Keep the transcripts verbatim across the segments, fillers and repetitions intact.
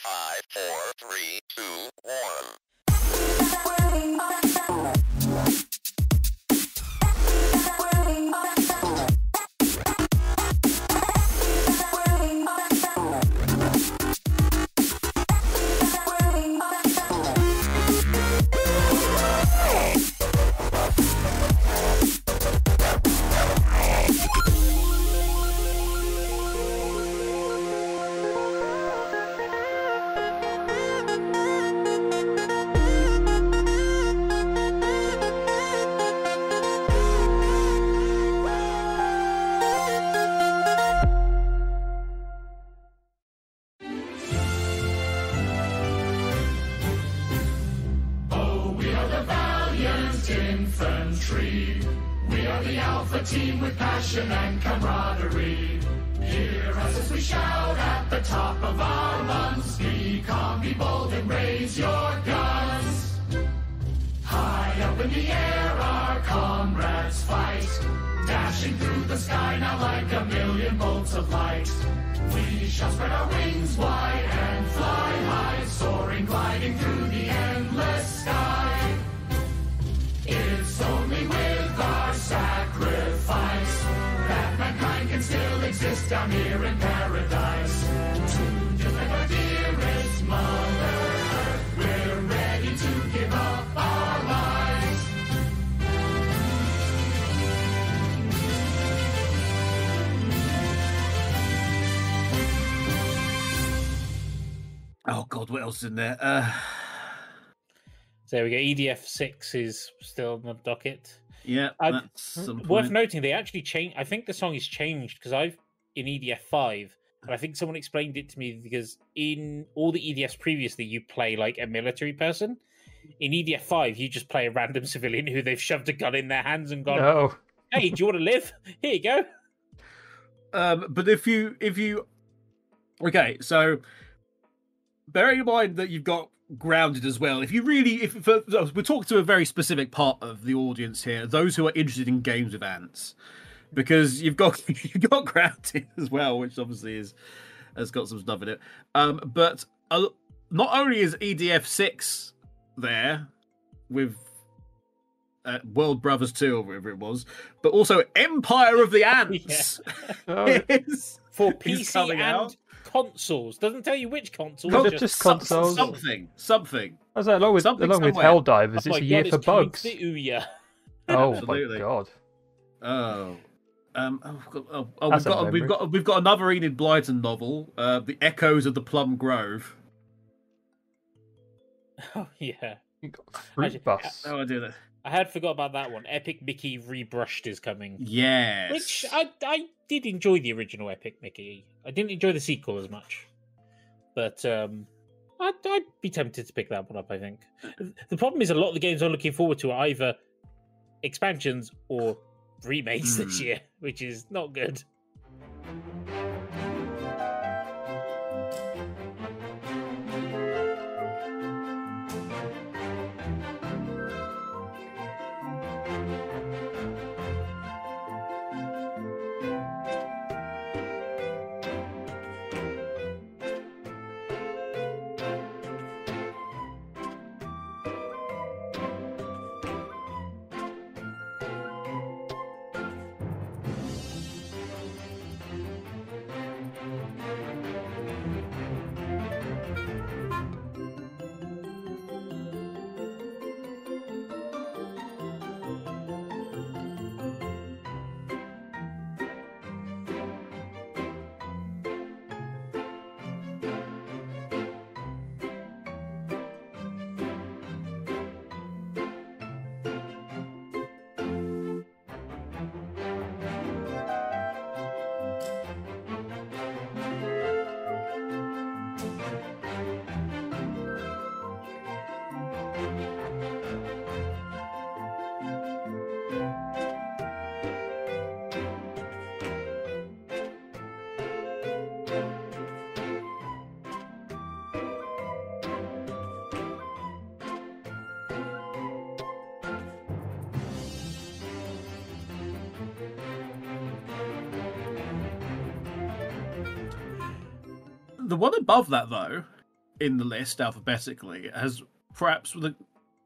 Five, four, three, two, one. Infantry. We are the Alpha Team with passion and camaraderie. Hear us as we shout at the top of our lungs. Be calm, be bold, and raise your guns. High up in the air, our comrades fight, dashing through the sky now like a million bolts of light. We shall spread our wings wide and fly high, soaring, gliding through the endless sky. It's only with our sacrifice that mankind can still exist down here in paradise. To defend our dearest Mother Earth, we're ready to give up our lives. Oh God, what else is in there? Uh... So there we go. E D F six is still on the docket. Yeah, uh, that's some worth point. noting. They actually changed. I think the song is changed because I've in E D F five, and I think someone explained it to me because in all the E D Fs previously, you play like a military person. In E D F five, you just play a random civilian who they've shoved a gun in their hands and gone, No. "Hey, do you want to live? Here you go." Um, but if you if you okay, so bearing in mind that you've got Grounded as well. If you really, if for, we're talking to a very specific part of the audience here, those who are interested in games with ants, because you've got you've got Grounded as well, which obviously is has got some stuff in it. Um, but uh, not only is E D F six there with uh, World Brothers two or whatever it was, but also Empire of the Ants Oh, is, For is P C coming and out. consoles. Doesn't tell you which consoles. Is it just just Some- consoles? Something, something. I was like, along with, Something along with somewhere. Helldivers, it's Oh my a year God, for it's coming bugs. to Ouya. Oh Absolutely. my god. Oh. Um, oh, we've got- oh, oh, we've That's a got we've memory. got we've got another Enid Blyton novel, uh, The Echoes of the Plum Grove. Oh yeah. You got Fruit Actually, Bus. No idea that. I had forgot about that one. Epic Mickey Rebrushed is coming. Yes. Which I I did enjoy the original Epic Mickey. I didn't enjoy the sequel as much. But um I'd, I'd be tempted to pick that one up, I think. The problem is a lot of the games I'm looking forward to are either expansions or remakes this Hmm. year, which is not good. The one above that, though, in the list alphabetically has perhaps the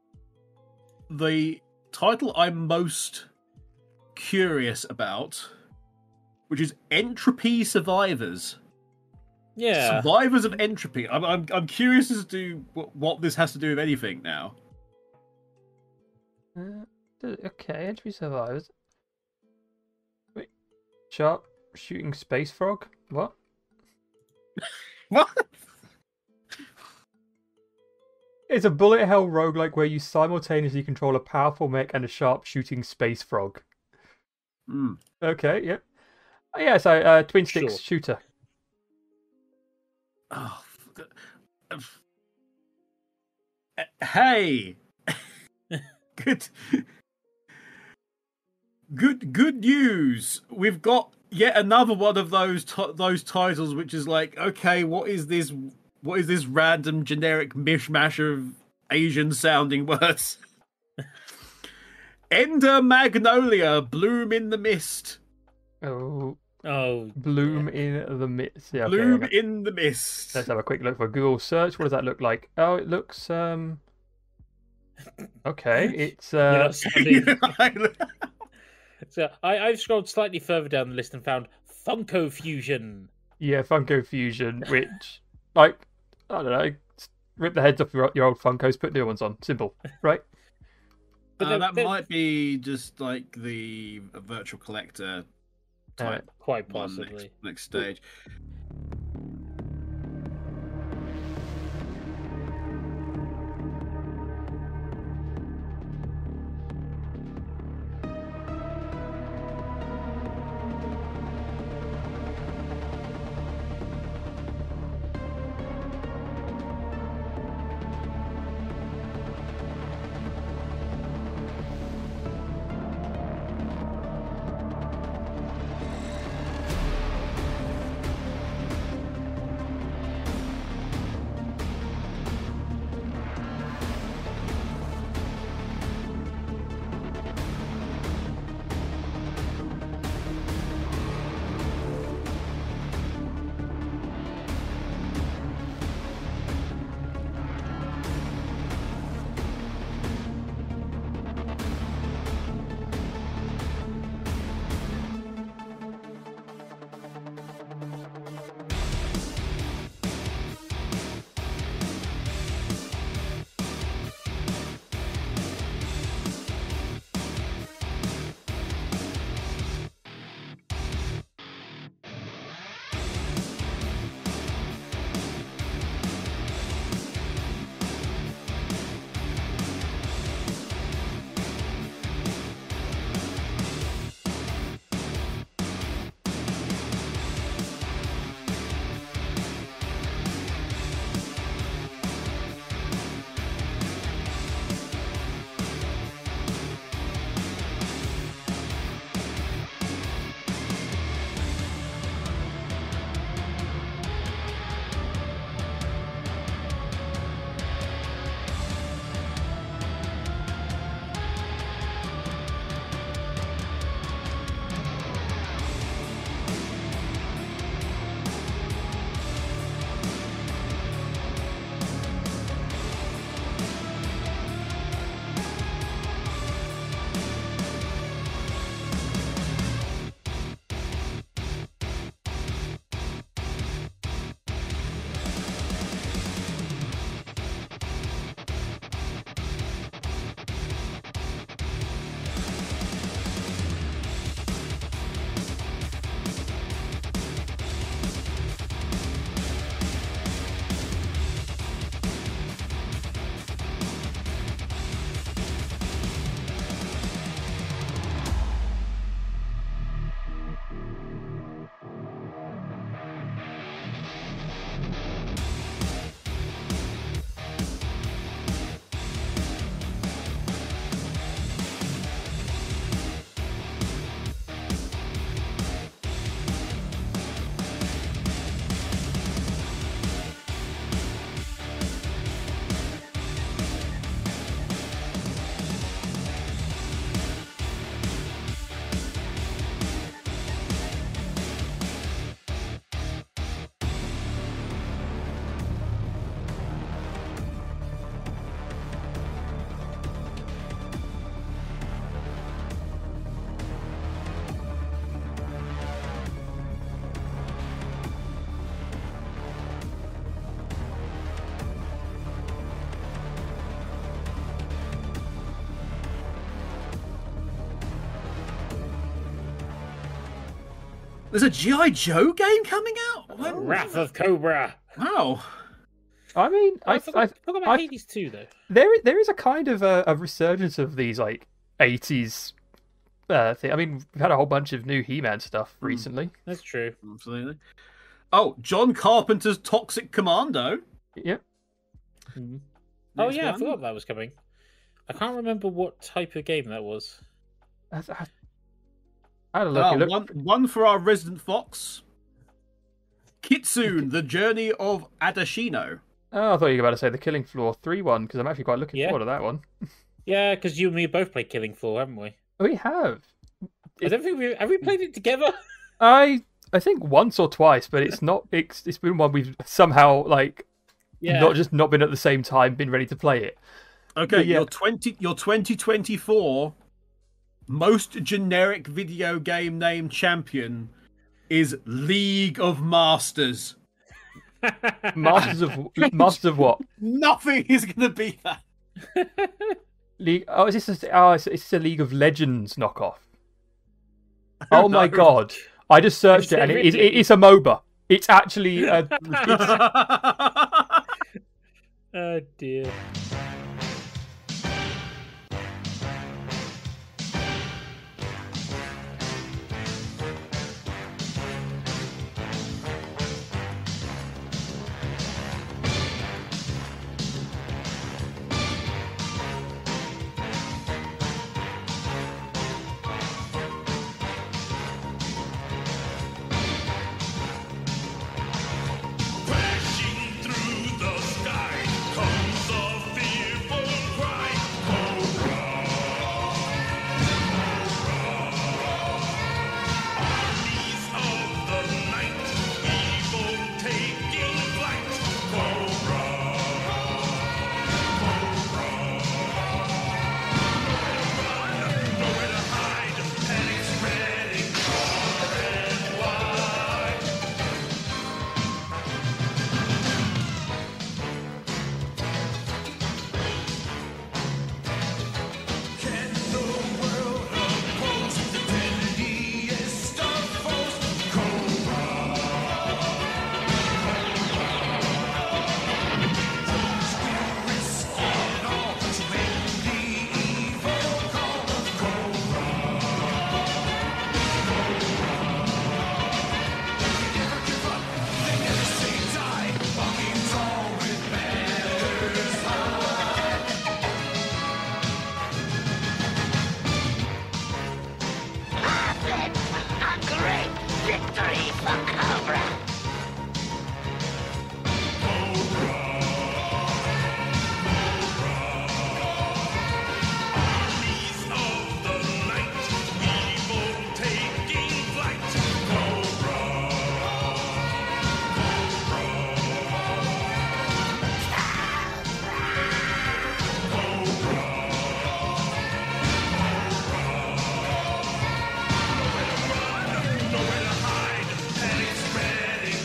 the title I'm most curious about, which is Entropy Survivors. Yeah. Survivors of Entropy. I'm I'm I'm curious as to what, what this has to do with anything now. Uh, okay, Entropy Survivors. Wait, sharp shooting space frog? What? What? It's a bullet hell roguelike where you simultaneously control a powerful mech and a sharp shooting space frog. Mm. Okay, yep. Oh, yeah, so uh, twin sticks Sure. shooter. Oh, f- uh, hey, good, good, good news. We've got yet another one of those t- those titles, which is like, okay, what is this? What is this random generic mishmash of Asian-sounding words? Ender Magnolia, Bloom in the Mist. Oh, Oh, bloom in the mist. Yeah, okay, Bloom okay. in the Mist. Let's have a quick look for Google search. What does that look like? Oh, it looks um. Okay, it's you're uh. not sounding- So I, I've scrolled slightly further down the list and found Funko Fusion. Yeah, Funko Fusion, which, like, I don't know, rip the heads off your, your old Funkos, put new ones on. Simple, right? But Uh, they're- that they're- might be just like the virtual collector type Quite one possibly. next, next stage. There's a G I. Joe game coming out. When- Wrath of Cobra. Wow. I mean, I, I, forgot, I, forgot about I- Hades two though. there there is a kind of a, a resurgence of these like eighties uh, thing. I mean, we've had a whole bunch of new He-Man stuff recently. That's true. Absolutely. Oh, John Carpenter's Toxic Commando. Yep. Mhm. Oh Next yeah, I one. forgot that was coming. I can't remember what type of game that was. I, I, I had a look. Ah, it looked- one, one for our resident fox. Kitsune, The Journey of Adashino. Oh, I thought you were about to say the Killing Floor three one because I'm actually quite looking Yeah. forward to that one. Yeah, because you and me both played Killing Floor, haven't we? We have. I don't think we have we played it together. I I think once or twice, but it's not. It's it's been one we've somehow like Yeah. not just not been at the same time, been ready to play it. Okay, Yeah. your twenty, your twenty twenty-four most generic video game name champion is League of Masters. Masters of Masters of what? Nothing is going to beat that. League. Oh, is this a, oh, it's, it's a League of Legends knockoff. Oh my No. god! I just searched Is it, and it it is, really? it, it's a MOBA. It's actually a, Oh dear. Crashing through the sky comes a fearful cry. Cobra. Armies of the night, evil taking flight. Cobra. Cobra. Nowhere to hide, panic spreading far and wide. Can the world oppose the deadliest of foes? Cobra. We'll risk it all to end the evil call. Cobra. They never give up, they never say die. Walking tall with banners high. A great victory for Cobra. Armies of the night, evil taking flight. Cobra. Nowhere to hide, panic spreading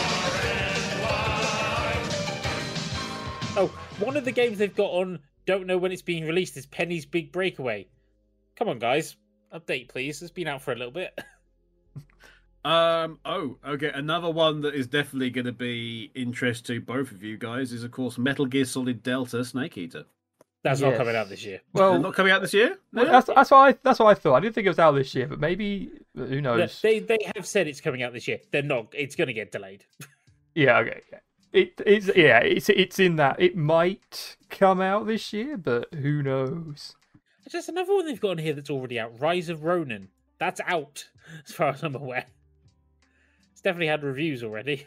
far and wide. Oh, one of the games they've got on don't know when it's being released is Penny's Big Breakaway. Come on, guys. Update, please. It's been out for a little bit. Um. Oh, okay. Another one that is definitely going to be interest to both of you guys is, of course, Metal Gear Solid Delta Snake Eater. That's not Yes. coming out this year. They're well. not coming out this year. Well, No? that's that's what I that's what I thought. I didn't think it was out this year, but maybe who knows? They they have said it's coming out this year. They're not. It's going to get delayed. Yeah, okay. Yeah. It is. Yeah, it's it's in that it might come out this year, but who knows? There's just another one they've got on here that's already out. Rise of Ronin. That's out, as far as I'm aware. It's definitely had reviews already.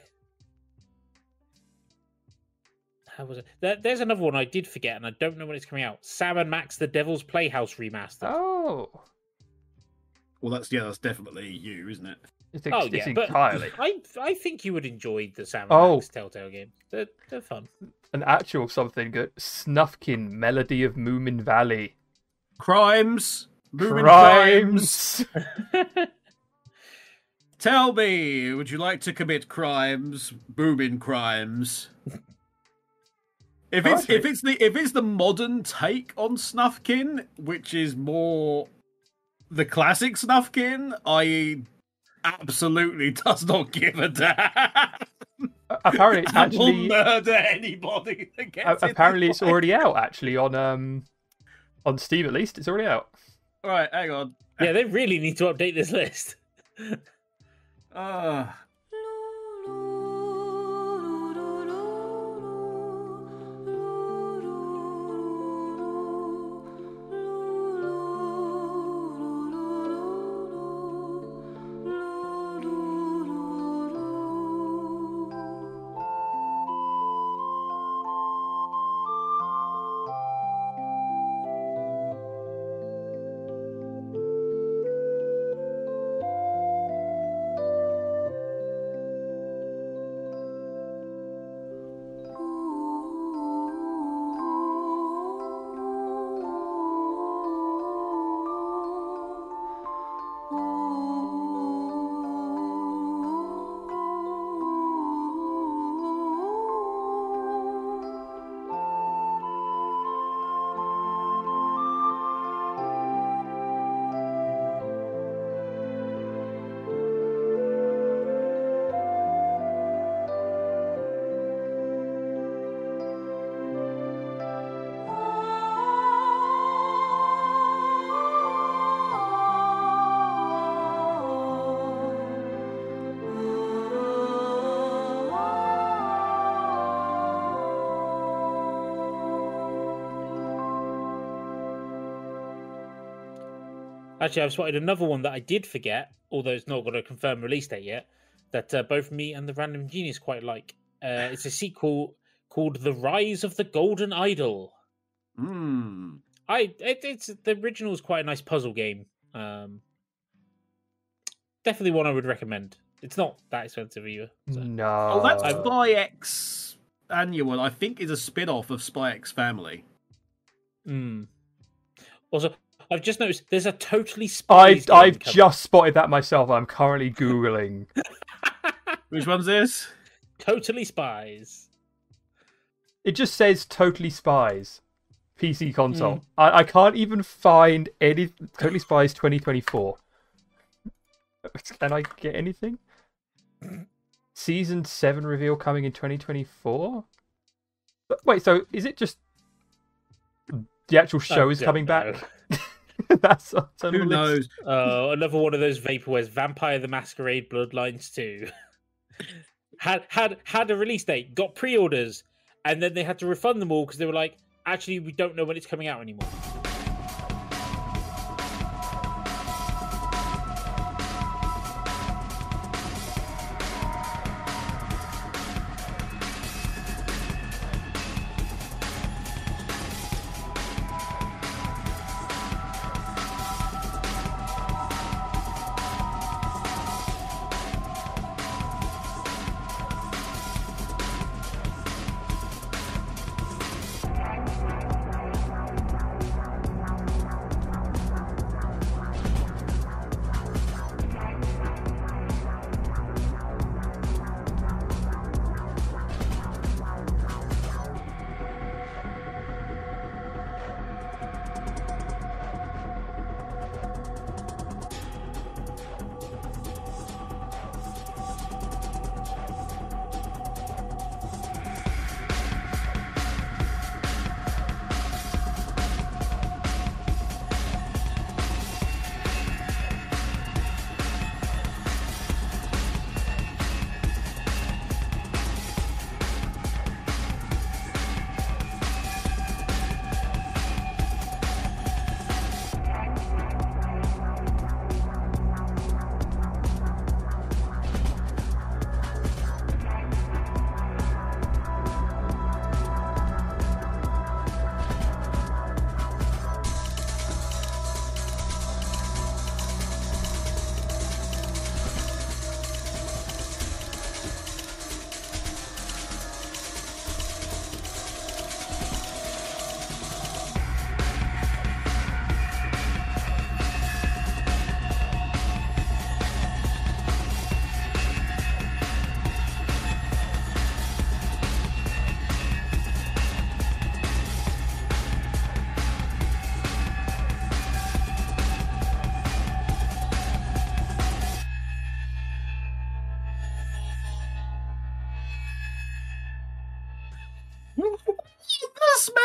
How was it? There, there's another one I did forget, and I don't know when it's coming out. Sam and Max: The Devil's Playhouse remastered. Oh, Well, that's yeah, that's definitely you, isn't it? it's, Oh, it's yeah, but- entirely I I think you would enjoy the Sam and Oh. Max Telltale games. They're they're fun. an actual something good. Snufkin, Melody of Moomin Valley, Crimes, Moving crimes. Crimes. Tell me, would you like to commit crimes, booming crimes? If it's if it's the if it's the modern take on Snufkin, which is more the classic Snufkin, that is absolutely does not give a damn. Apparently, it's And will actually murder anybody that gets a- in apparently their it's way. already out. Actually, on um on Steam at least, it's already out. All right, hang on. Yeah, they really need to update this list. Uh, Actually, I've spotted another one that I did forget, although it's not got a confirmed release date yet, that uh, both me and the Random Genius quite like. Uh, it's a sequel called The Rise of the Golden Idol. hmm. I it, it's the original is quite a nice puzzle game. Um, definitely one I would recommend. It's not that expensive either. So. No. Oh, that's Uh, Spy X Annual. I think is a spin-off of Spy X Family. Mm. Also, I've just noticed there's a totally I've Spies game I've coming. just spotted that myself. I'm currently googling. Which one's this? Totally Spies. It just says Totally Spies, P C console. Mm. I, I can't even find any Totally Spies twenty twenty-four. Can I get anything? Season seven reveal coming in twenty twenty-four. But wait, so is it just the actual show I is don't coming know. back? That's what's on the Who list. knows? Oh, another one of those vaporwares, Vampire the Masquerade Bloodlines two. had had had a release date, got pre-orders, and then they had to refund them all because they were like, actually, we don't know when it's coming out anymore.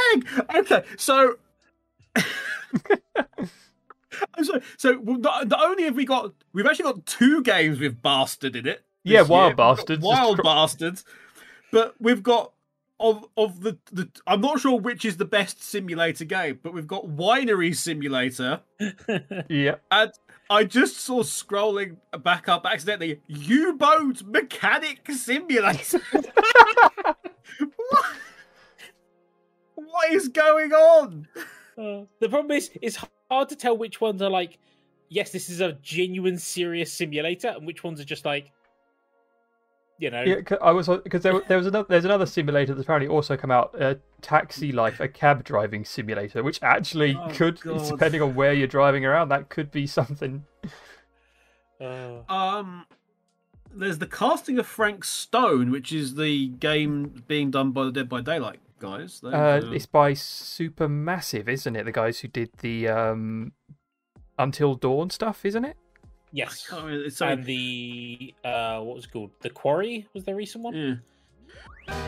thing. Okay, so. I'm sorry. So not, not only have we got, we've actually got two games with Bastard in it. this Yeah, Wild year. We've got Bastards. Wild Just- Bastards. But we've got of of the, the I'm not sure which is the best simulator game, but we've got Winery Simulator, Yeah. and I just saw scrolling back up accidentally U-boat Mechanic Simulator. what? What is going on? Uh, the problem is, it's hard to tell which ones are like, yes, this is a genuine, serious simulator, and which ones are just like, you know. Yeah, 'cause I was because there, there was another there's another simulator that's apparently also come out, uh, Taxi Life, a cab driving simulator, which actually Oh, could, God. depending on where you're driving around, that could be something. Uh, Um, there's the casting of Frank Stone, which is the game being done by the Dead by Daylight guys. They've, Uh, uh, it's by Supermassive, isn't it? The guys who did the um, Until Dawn stuff, isn't it? yes. I can't remember, it's so- And the, uh, what was it called? The Quarry was the recent one? yeah.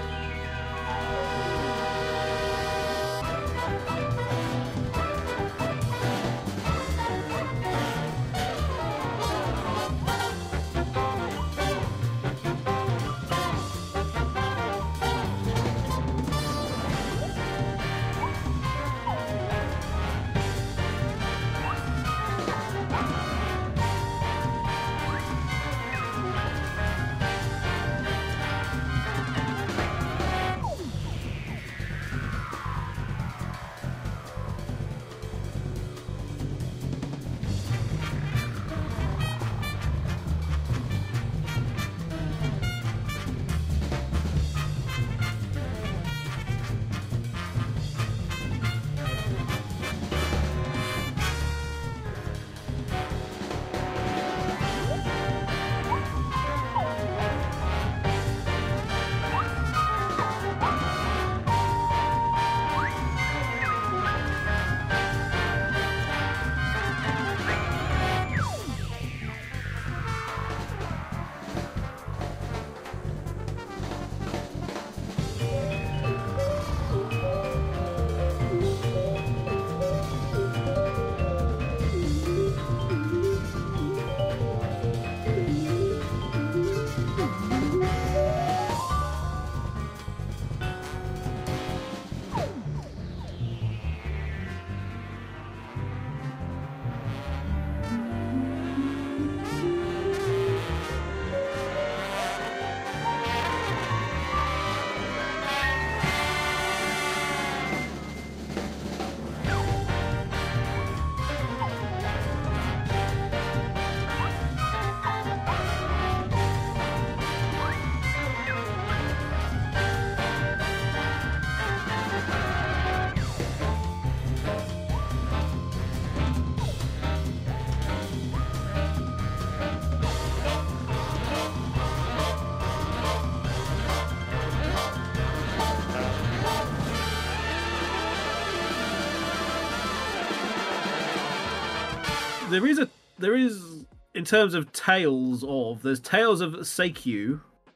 There is a there is in terms of Tales of there's Tales of Seikyu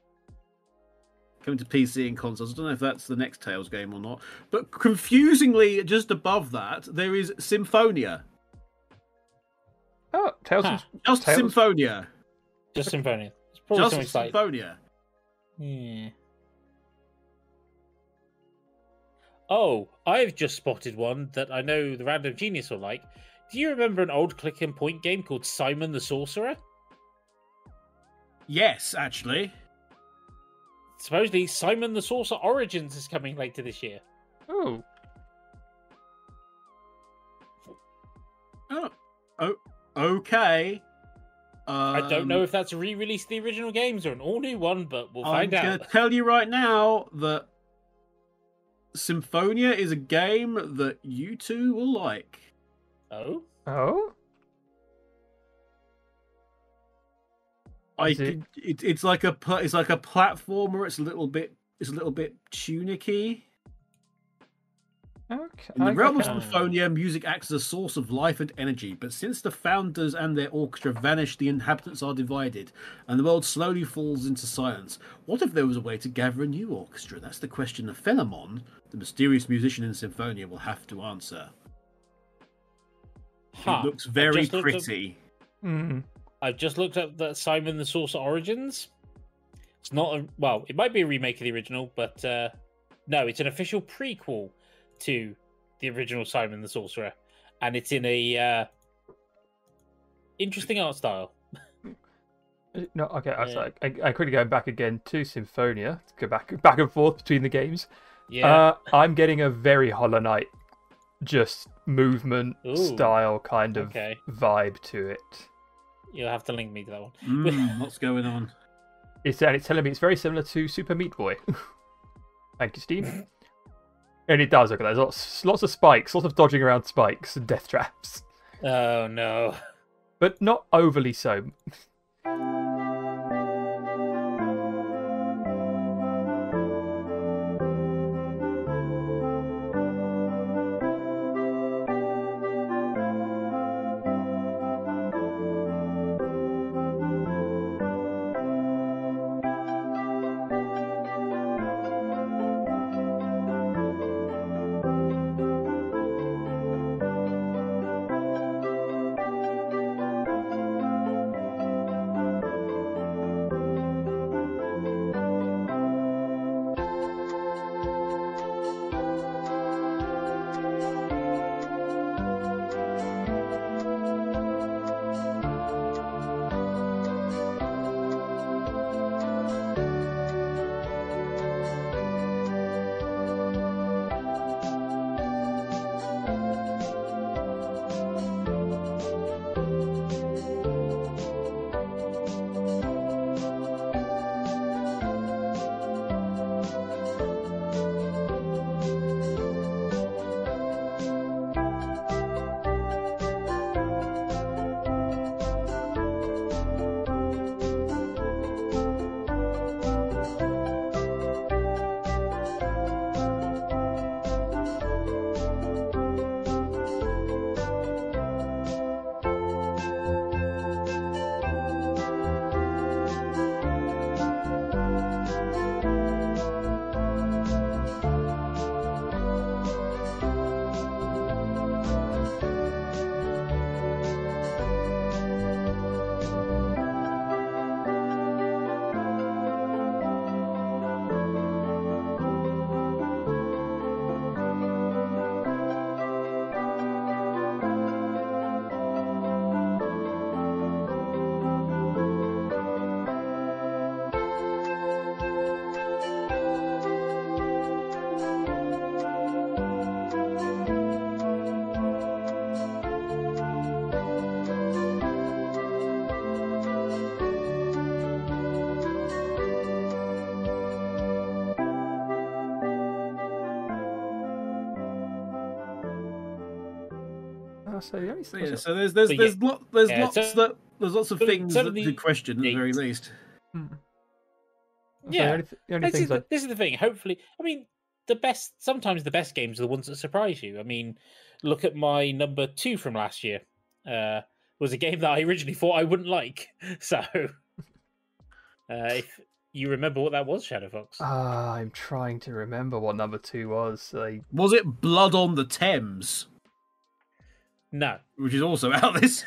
coming to P C and consoles. I don't know if that's the next Tales game or not, but confusingly, just above that there is Symphonia. Oh, Tales Huh. from Just Tales- Symphonia. Just Symphonia. It's probably something Just exciting. Symphonia. Yeah. Oh, I've just spotted one that I know the Random Genius will like. Do you remember an old click and point game called Simon the Sorcerer? Yes, actually. Supposedly, Simon the Sorcerer Origins is coming later this year. Oh, Oh, oh okay. I don't know Um, if that's a re-release of the original games or an all-new one, but we'll I'm find going out. to tell you right now that Symphonia is a game that you two will like. Oh? oh, I Is it- can- it, it's like a pla- it's like a platformer. It's a little bit it's a little bit tunicky. Okay. In the I- realm of okay. Symphonia, music acts as a source of life and energy, but since the founders and their orchestra vanish, the inhabitants are divided, and the world slowly falls into silence. What if there was a way to gather a new orchestra? That's the question that Phenomon, the mysterious musician in Symphonia, will have to answer. Huh. It looks I've very just looked up- pretty. Mm. I've just looked up that Simon the Sorcerer Origins. It's not a well, it might be a remake of the original, but uh, no, it's an official prequel to the original Simon the Sorcerer, and it's in a uh, interesting art style. No, okay. I, Yeah. I, I quickly going back again to Symphonia. To go back, back and forth between the games. Yeah, Uh, I'm getting a very Hollow Knight, just movement Ooh, style kind of okay. vibe to it. You'll have to link me to that one. Mm, what's going on? It's and it's telling me it's very similar to Super Meat Boy. Thank you, Steve. And it does look at that. There's lots, lots of spikes, lots of dodging around spikes and death traps, Oh no. but not overly so. Uh, so the only So, yeah, so there's there's But there's yeah. lot there's Yeah, lots so- that there's lots of so things some that of the to question at the very dates- least. Hmm. So Yeah. the only, th- the only This is, things the, I this is the thing. Hopefully, I mean, the best. Sometimes the best games are the ones that surprise you. I mean, look at my number two from last year. Uh, was a game that I originally thought I wouldn't like. So, uh, if you remember what that was, Shadow Fox. Ah, I'm trying to remember what number two was. I... Was it Blood on the Thames, No. which is also out this?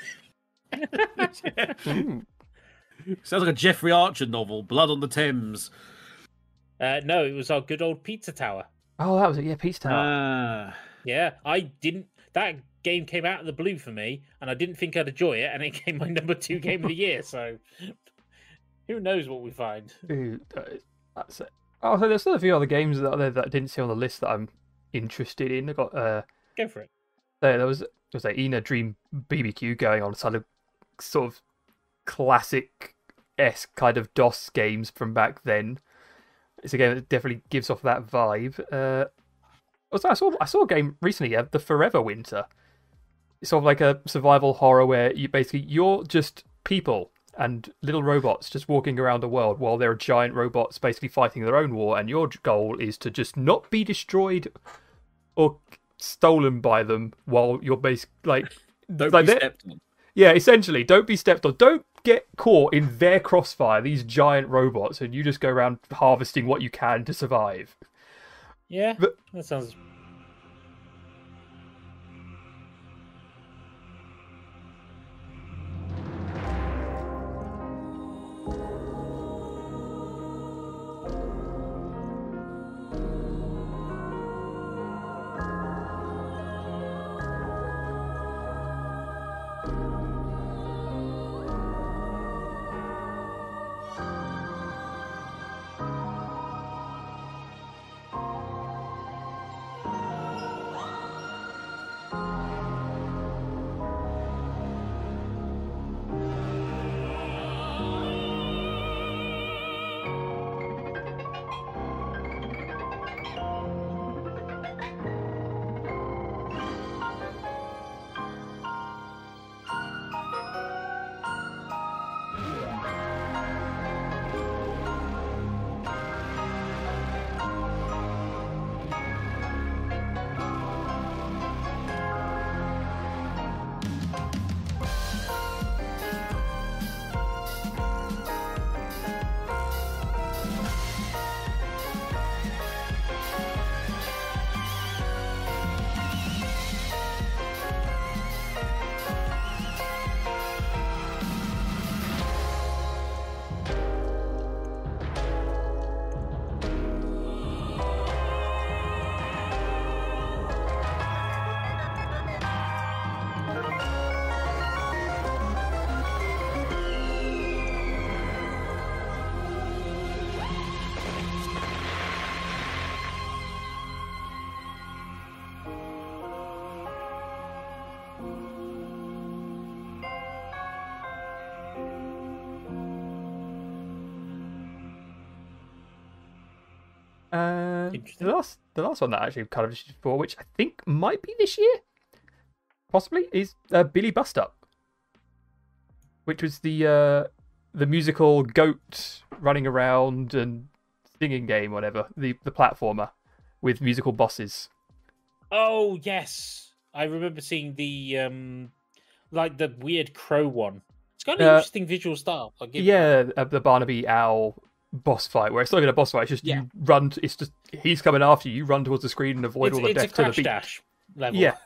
Ooh. Sounds like a Jeffrey Archer novel. Blood on the Thames. Uh, no, it was our good old Pizza Tower. Oh, that was it. Yeah, Peace Tower. Ah, Yeah, I didn't. That game came out of the blue for me, and I didn't think I'd enjoy it, and it came my number two game of the year. So, who knows what we find? Ooh, uh, that's it. Oh, so there's still a few other games that, that I didn't see on the list that I'm interested in. I got uh, Go for it. there, there was there was a Ena Dream B B Q going on, sort of sort of classic esque kind of DOS games from back then. It's a game that definitely gives off that vibe. Uh, also, I saw I saw a game recently, yeah, The Forever Winter. It's sort of like a survival horror where you basically you're just people and little robots just walking around the world while there are giant robots basically fighting their own war, and your goal is to just not be destroyed or stolen by them while you're basically like, Don't like be they're- stepped on. yeah, essentially, don't be stepped on. Don't get caught in their crossfire, these giant robots, and you just go around harvesting what you can to survive. Yeah, But- that sounds. And the Interesting. last, the last one that I actually kind of issued for, which I think might be this year, possibly, is uh, Billy Bust Up, which was the uh, the musical goat running around and singing game, whatever, the the platformer with musical bosses. Oh yes, I remember seeing the um, like the weird crow one. It's got an Uh, interesting visual style. I'll give Yeah, uh, the Barnaby Owl boss fight, where it's not even a boss fight. It's just Yeah. you run. It's just he's coming after you. You run towards the screen and avoid it's, all the it's a death to the crash beat. dash level. Yeah.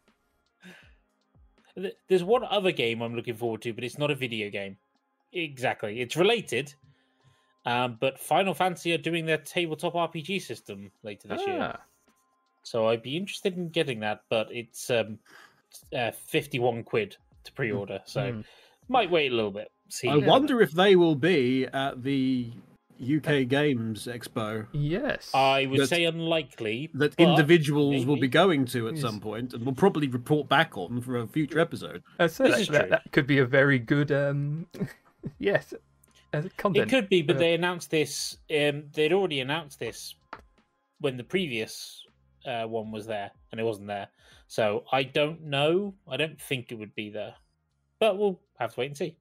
Th- There's one other game I'm looking forward to, but it's not a video game. Exactly, it's related. Um, but Final Fantasy are doing their tabletop R P G system later this year, Ah. so I'd be interested in getting that. But it's um, uh, fifty-one quid to pre-order, so Mm. might wait a little bit. See, I wonder if they will be at the U K Games Expo Yes. I would that- say unlikely that but individuals will maybe. be going to at Yes. some point, and we'll probably report back on for a future episode. Uh, so This that, is that, true. that could be a very good. Um, yes. Uh, content. It could be, but Uh, they announced this. Um, they'd already announced this when the previous uh, one was there, and it wasn't there. So I don't know. I don't think it would be there, but we'll have to wait and see.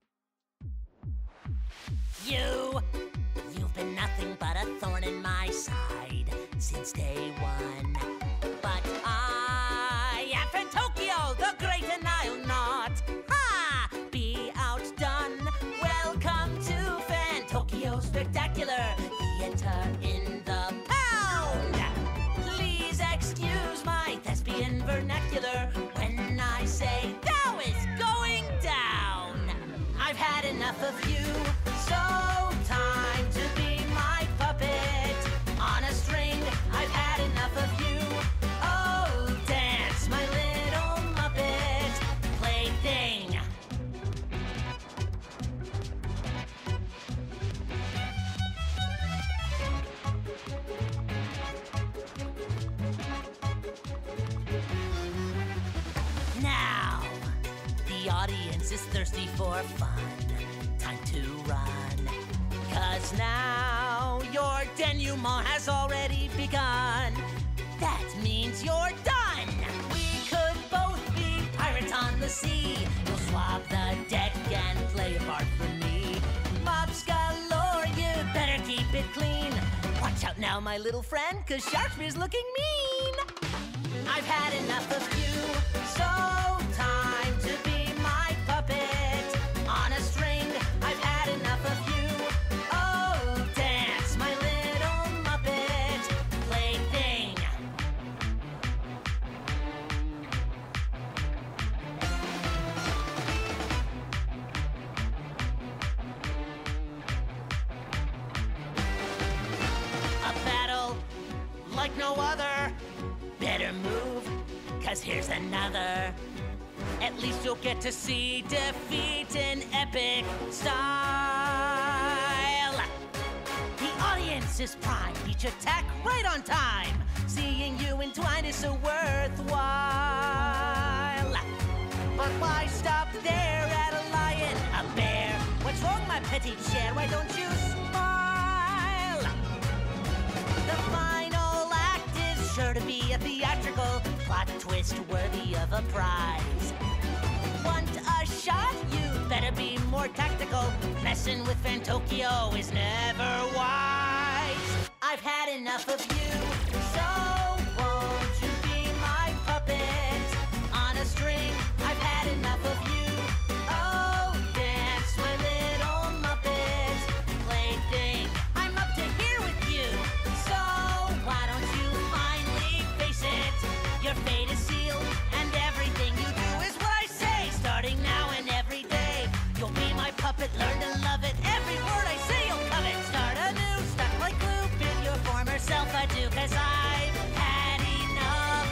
You, you've been nothing but a thorn in my side since day one. But I am from Tokyo, the great and I'll not, ha, be outdone. Welcome to Fan Tokyo Spectacular, theater in the pound. Please excuse my thespian vernacular when I say thou is going down. I've had enough of you. So time to be my puppet on a string. I've had enough of you. Oh, dance, my little Muppet plaything. Now, the audience is thirsty for fun. Time to run. Cause now your denouement has already begun. That means you're done. We could both be pirates on the sea. You'll swab the deck and play a part for me. Mops galore, you better keep it clean. Watch out now, my little friend, cause Sharkspeare's looking mean. I've had enough of you. So time to be my puppet on a string. I've had enough of you. Oh, dance, my little Muppet plaything. A battle like no other. Better move, cause here's another. At least you'll get to see defeat in epic style. The audience is primed, each attack right on time. Seeing you entwined is so worthwhile. But why stop there at a lion, a bear? What's wrong, my petite cher? Why don't you smile? The final act is sure to be a theatrical plot twist worthy of a prize. Want a shot? You better be more tactical. Messing with Fantokyo is never wise. I've had enough of you, so won't you be my puppet on a string? I've had enough of you. Oh, dance, my little Muppet plaything. I'm up to here with you, so why don't you finally face it? Your fate is sealed, and everything you do is what I say. Starting now and every day, you'll be my puppet. Learn to love it. Every word I say, you'll covet. Start anew, stuck like glue. Be your former self, I do, cause I've had enough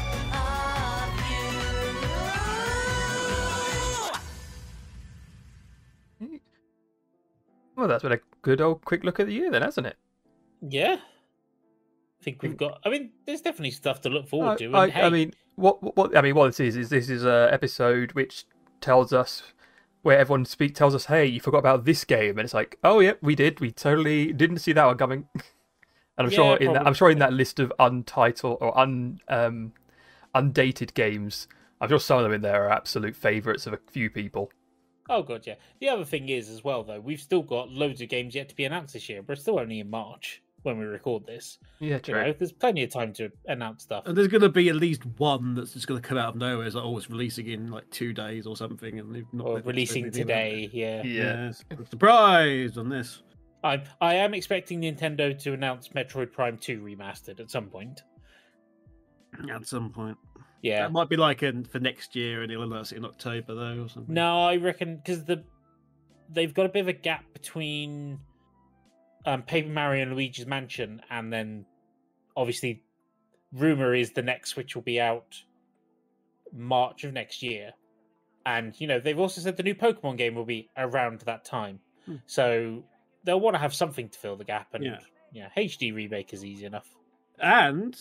of you. Well, that's been a good old quick look at the year, then, hasn't it? Yeah. I think we've got. I mean, there's definitely stuff to look forward I, to. And I, hey, I mean, what, what I mean, what this is is this is a episode which tells us where everyone speak tells us, "Hey, you forgot about this game," and it's like, "Oh, yeah, we did. We totally didn't see that one coming." And I'm Yeah, sure in that, I'm probably. sure in that list of untitled or un um, undated games, I'm sure some of them in there are absolute favourites of a few people. oh god, yeah. The other thing is as well, though, we've still got loads of games yet to be announced this year, but it's still only in March when we record this. Yeah, You true. know, there's plenty of time to announce stuff. And there's going to be at least one that's just going to come out of nowhere. It's like, oh, it's releasing in like two days or something, and they've not Or they've releasing said anything about today, yeah. it. Yeah. Yes. Surprise on this. I I am expecting Nintendo to announce Metroid Prime two remastered at some point. At some point. Yeah. That might be like in, for next year, and he'll announce it in October though, or something. No, I reckon because the they've got a bit of a gap between um, Paper Mario and Luigi's Mansion, and then obviously rumor is the next Switch will be out March of next year, and you know they've also said the new Pokemon game will be around that time, Hmm. so they'll want to have something to fill the gap, and Yeah. yeah, H D remake is easy enough. And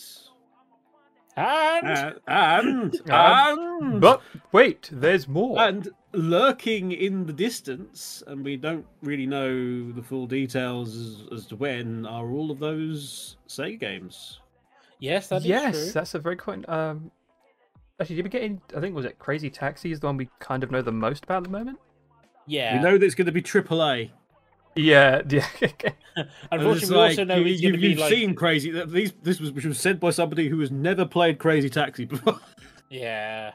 And and and, And- and But wait, there's more. And lurking in the distance, and we don't really know the full details as, as to when, are all of those Sega games. yes, that is yes, true. that's a very quite. Um, actually, did we get in? I think was it Crazy Taxi is the one we kind of know the most about at the moment. Yeah, We know that it's going to be triple A. Yeah, yeah. unfortunately, we also know you, he's going to be you've like seen Crazy. These this was which was said by somebody who has never played Crazy Taxi before. yeah.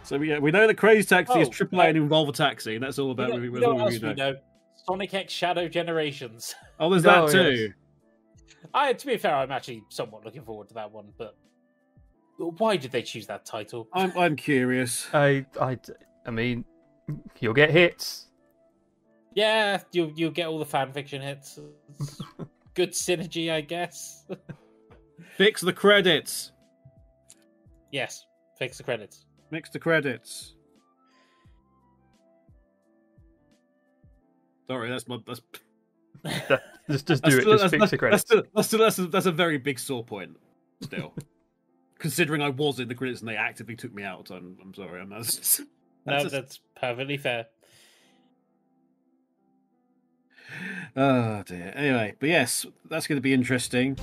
So we, yeah, we know that Crazy Taxi is Oh, triple A uh, and Involve a Taxi, and that's all about. You know, we, you we, know we, what else we we know. know? Sonic X Shadow Generations. Oh, there's Oh, that too. I, to be fair, I'm actually somewhat looking forward to that one. But why did they choose that title? I'm I'm curious. I, I, I mean, you'll get hits. Yeah, you'll you'll get all the fan fiction hits. It's good synergy, I guess. Fix the credits. Yes, fix the credits. Mix the credits. Sorry, that's my that's That- just, just do that's it. still- Just that's, fix that's, the credits. That's, still, that's, still, that's, a, that's a very big sore point. Still, considering I was in the credits and they actively took me out, I'm I'm sorry. I'm that's, that's No, just- that's perfectly fair. Oh dear. Anyway, but yes, that's going to be interesting.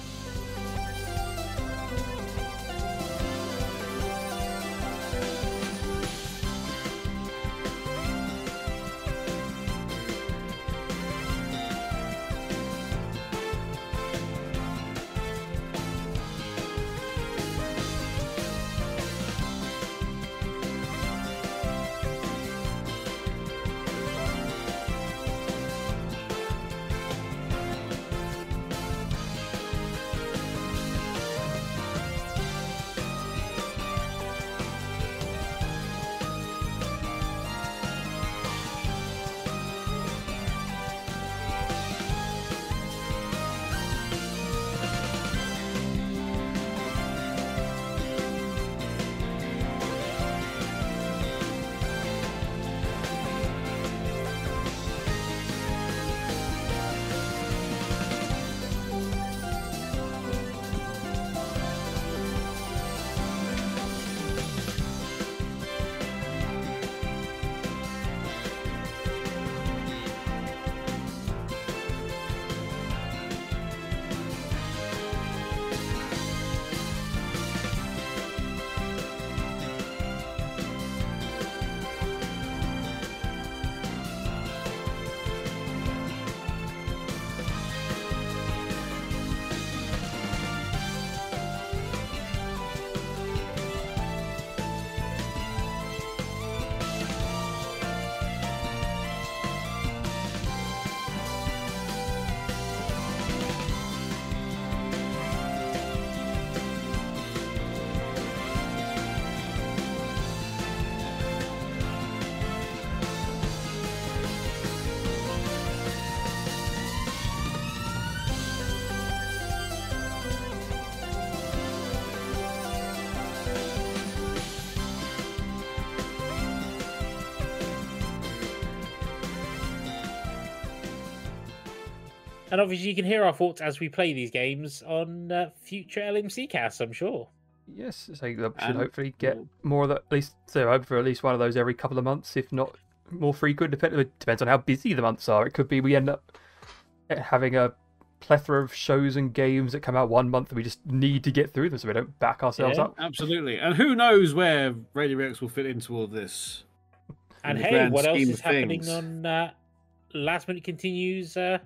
And obviously, you can hear our thoughts as we play these games on uh, future L M C casts, I'm sure. Yes, so that should And- hopefully get more of that. At least, so I hope for at least one of those every couple of months, if not more frequent. Depend, it depends on how busy the months are. It could be we end up having a plethora of shows and games that come out one month, and we just need to get through them so we don't back ourselves Yeah. up. Absolutely. And who knows where Radio Rex will fit into all this? And the hey, grand what else scheme is of happening things. on uh, Last Minute Continues uh,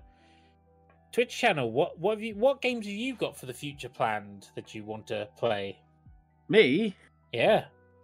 Twitch channel? What what have you? What games have you got for the future planned that you want to play? Me? Yeah,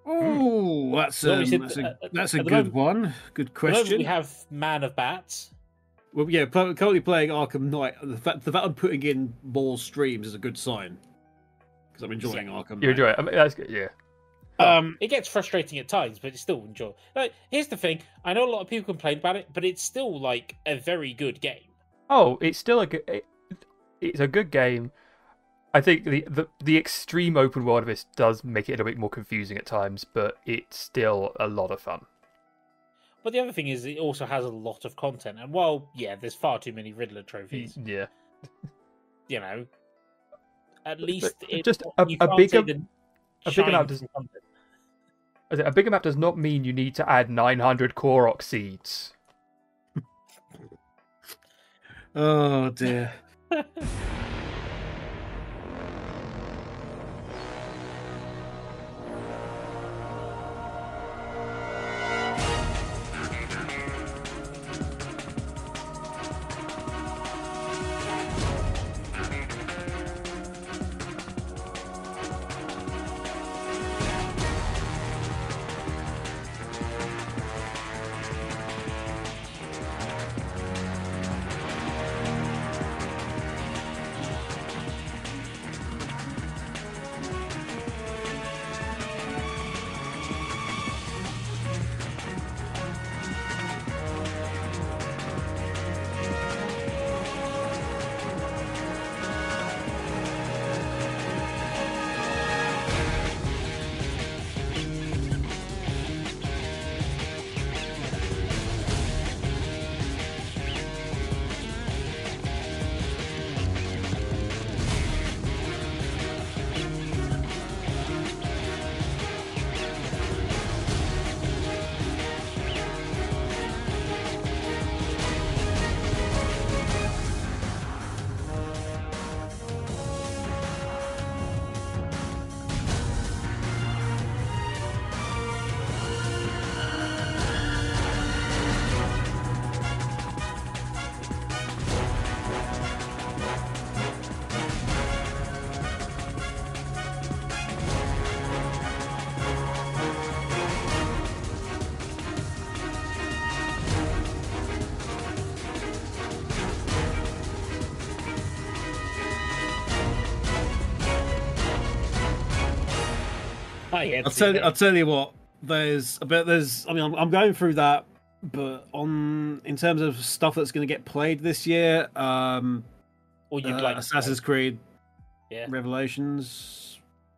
Oh, that's, Well, we um, said- that's a, at- at- that's a at the good moment- one. Good At the moment question. we have Man of Bats. Well, yeah, pl- currently playing Arkham Knight. The fact, the fact I'm putting in more streams is a good sign. Because I'm enjoying Arkham Knight. You enjoy it? I mean, that's good. Yeah. Um, It gets frustrating at times, but it's still enjoyable. Like, here's the thing: I know a lot of people complain about it, but it's still like a very good game. Oh, it's still a good. It, it's a good game. I think the, the the extreme open world of this does make it a bit more confusing at times, but it's still a lot of fun. But the other thing is, it also has a lot of content. And while, yeah, there's far too many Riddler trophies, Yeah. you know, at least it, just a- you a can't bigger- say the a bigger shine amount does- from content. I say, A bigger map does not mean you need to add nine hundred Korok seeds. oh dear. I had I'll seen tell you. it. I'll tell you what. There's, but there's. I mean, I'm, I'm going through that, but on in terms of stuff that's going to get played this year, um, Or you'd uh, like to Assassin's play. Creed Yeah. Revelations,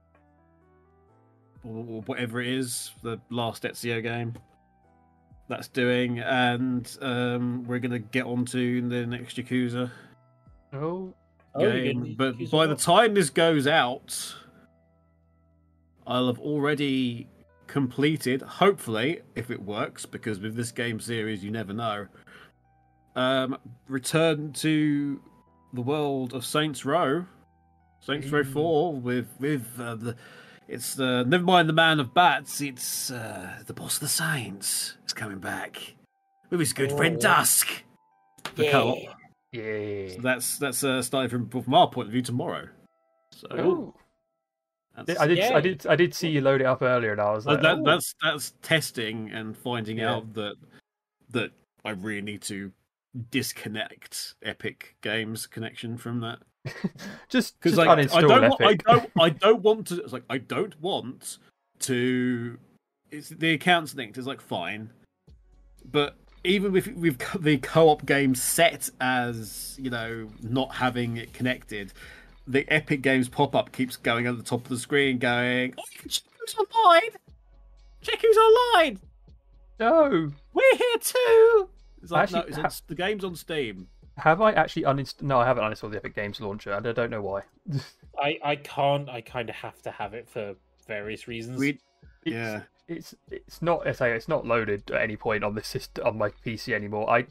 or, or whatever it is, the last Ezio game that's doing, and um, we're going to get onto the next Yakuza Oh, Oh, you're game. gonna But use by it the up. time this goes out, I'll have already completed, hopefully, if it works, because with this game series, you never know. Um, return to the world of Saints Row, Saints Row Four, with with uh, the. It's the never mind the man of bats. It's uh, the boss of the Saints is coming back with his good friend Oh. Dusk. The Yeah. co-op. yeah. So that's that's uh, starting from from our point of view tomorrow. So Oh. that's, I did. Yeah. I did. I did see you load it up earlier, and I was uh, like, that, oh. that's that's testing and finding Yeah. out that that I really need to disconnect Epic Games connection from that. just Because just like I uninstall don't, wa- I Epic. don't, I don't want to. It's like I don't want to. It's the account's linked. It's like fine, but even with with co- the co-op game set as you know not having it connected, the Epic Games pop-up keeps going at the top of the screen, going, "Oh, you can check who's online. Check who's online. No. We're here too." It's like Actually, no, it's on, ha- the game's on Steam. Have I actually uninstalled? No, I haven't uninstalled the Epic Games launcher, and I don't know why. I, I can't. I kind of have to have it for various reasons. We, It's, yeah. it's it's not. I say it's not loaded at any point on this system on my P C anymore. I.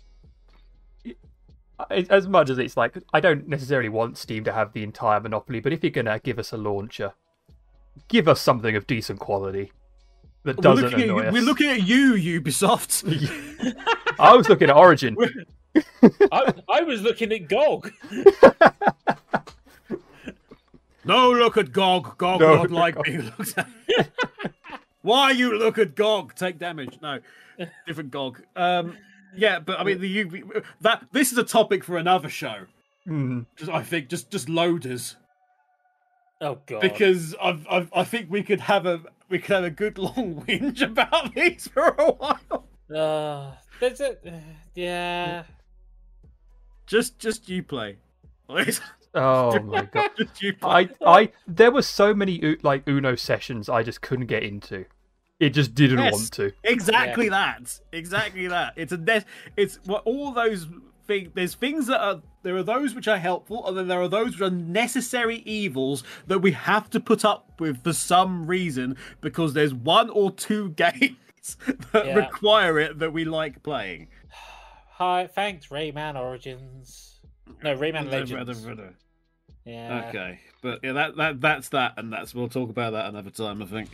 it- As much as it's like, I don't necessarily want Steam to have the entire monopoly, but if you're gonna give us a launcher, give us something of decent quality that We're doesn't looking, at, annoy you- us. we're looking at you, Ubisoft. I was looking at Origin. I, I was looking at G O G. No, look at G O G. G O G No, not look like at being looked at. Why you look at G O G? Take damage. No, different G O G. Um, yeah, but I mean, the U that this is a topic for another show. Mm. Just, I think just just loaders Oh god. because I've, I've I think we could have a we could have a good long whinge about these for a while. Uh, there's a uh, yeah. Just just you play. Oh my god. Just you play. I, I, there were so many U- like Uno sessions I just couldn't get into. It just didn't Yes. want to. Exactly that. Exactly that. It's a net. It's what all those things. There's things that are there are those which are helpful, and then there are those which are necessary evils that we have to put up with for some reason because there's one or two games that Yeah. require it that we like playing. Hi, thanks, Rayman Origins. No, Rayman Legends. Okay, Yeah. but yeah, that that that's that, and that's we'll talk about that another time, I think.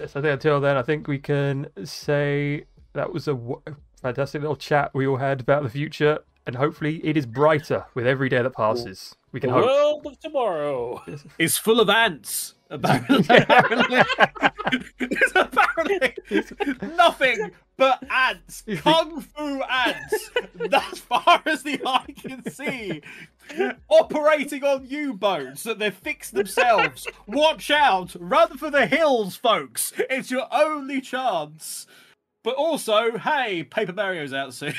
yes, I think until then, I think we can say that was a w- fantastic little chat we all had about the future, and hopefully it is brighter with every day that passes. We can The hope. world of tomorrow. Is full of ants. Apparently, apparently. It's apparently nothing but ants, kung fu ants, as far as the eye can see, operating on U-boats that they've fixed themselves. Watch out! Run for the hills, folks! It's your only chance. But also, hey, Paper Mario's out soon.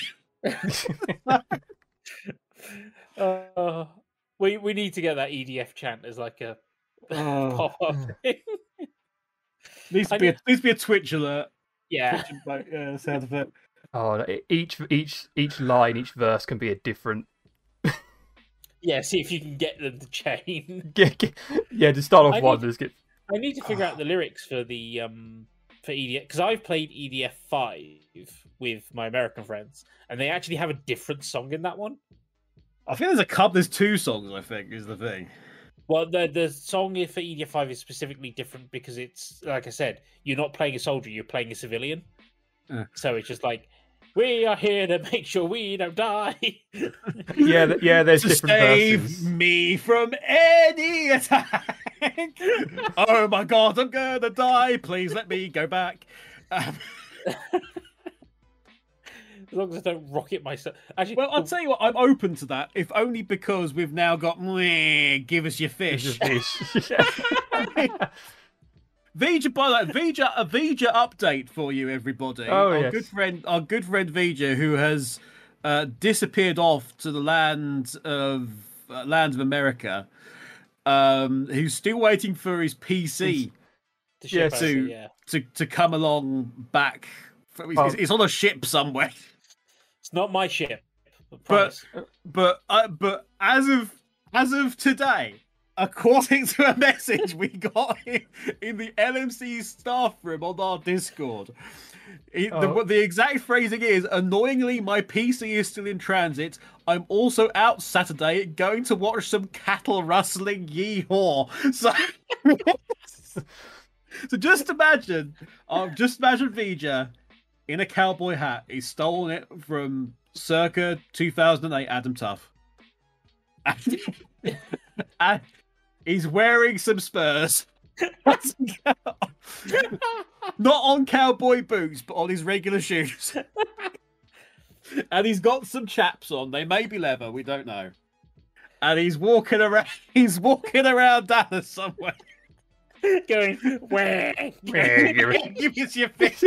uh, we we need to get that E D F chant as like a Oh. pop-up thing. Needs to I be a, need- needs to be a Twitch alert. Yeah. Twitch and, uh, sound effect. Oh, no, e- each each each line, each verse can be a different. Yeah, see if you can get them to chain. Yeah, yeah, to start off I one, need- let's get. I need to figure out the lyrics for the um for E D F because I've played E D F five with my American friends, and they actually have a different song in that one. I think there's a couple. There's two songs. I think is the thing. Well, the the song for E D F five is specifically different because it's like I said, you're not playing a soldier, you're playing a civilian. Uh. So it's just like we are here to make sure we don't die. Yeah, th- yeah. There's To different save verses. me from any attack. Oh my god, I'm gonna die. Please let me go back. Um, As long as I don't rocket myself. Actually, well, I'll the- tell you what. I'm open to that, if only because we've now got "Mwah, give us your It's fish. just fish. Yeah. Vija, by the way, Vija, a Vija update for you, everybody. Oh, our yes. good friend, our good friend Vija, who has uh, disappeared off to the land of uh, land of America, um, who's still waiting for his P C the yeah, ship to- over, yeah. to to come along back. It's, Oh. it's on a ship somewhere. It's not my ship. I But promise. but uh, but as of as of today, according to a message we got in, in the L M C staff room on our Discord, it- the, Oh. what the exact phrasing is: annoyingly, my P C is still in transit. I'm also out Saturday, going to watch some cattle rustling. Yeehaw! So. So just imagine, um, just imagine Vija in a cowboy hat. He's stolen it from circa two thousand eight Adam Tough. And, and he's wearing some Spurs. Not on cowboy boots, but on his regular shoes. And he's got some chaps on. They may be leather, we don't know. And he's walking around. He's walking around Dallas somewhere. Going where? Give us your fish.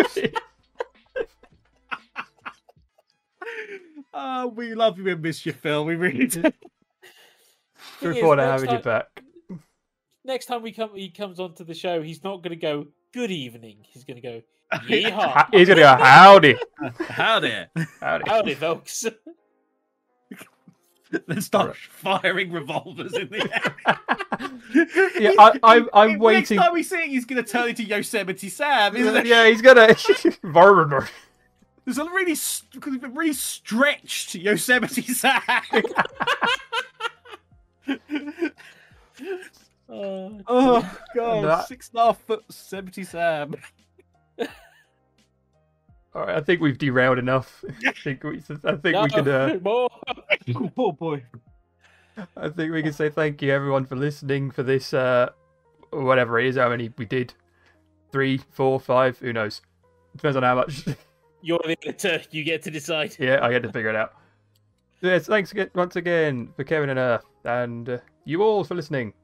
Oh, we love you and miss you, Phil. We really do. Thing Look is, forward to next having you time- back. Next time we come, he comes onto the show. He's not going to go good evening. He's going to go Ha- yeehaw. He's gonna go howdy, Howdy. howdy. Howdy, folks. Then start firing revolvers in the air. Yeah, I, I'm I'm Next waiting. time we see it, he's going to turn into Yosemite Sam, isn't it? Yeah, he's gonna. Varber. There's a really, st- really stretched Yosemite Sam. Uh, Oh god, That- six and a half foot Yosemite Sam. All right, I think we've derailed enough. I think we, I think no, we can. Uh, more. Poor boy. I think we can say thank you everyone for listening for this. Uh, whatever it is, how many we did, three, four, five, who knows? Depends on how much. You're the editor. You get to decide. Yeah, I get to figure it out. Yes, thanks again, once again for Kevin and Earth, and uh, you all for listening.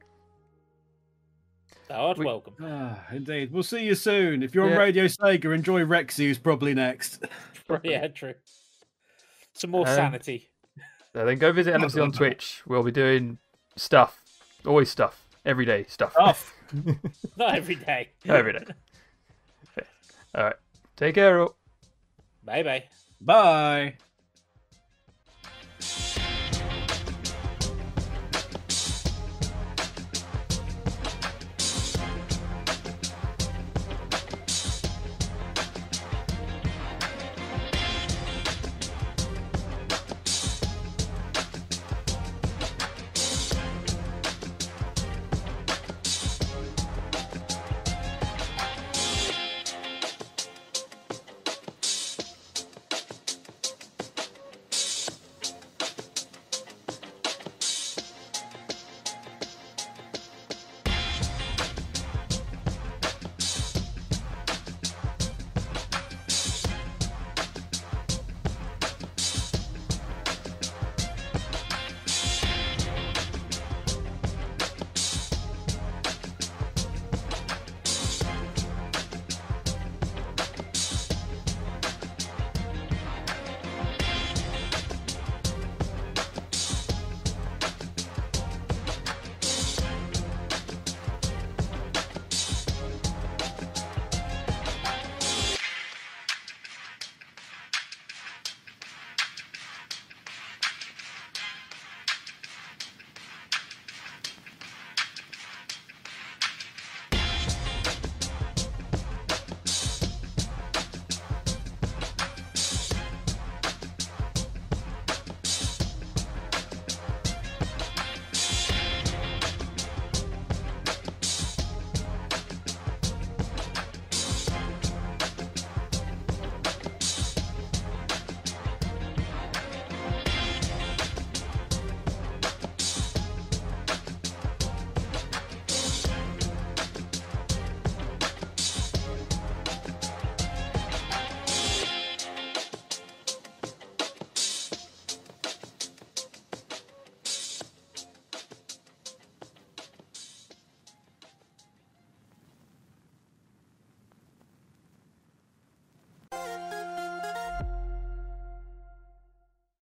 Thou art We- welcome. Ah, indeed. We'll see you soon. If you're on Yeah. Radio Sega, enjoy Rexy, who's probably next. Yeah, true. Some more Um, sanity. So then go visit L M C on Twitch. We'll be doing stuff, always stuff, every day stuff. Off. Not every day. Every day. All right, take care. All. Bye bye. Bye.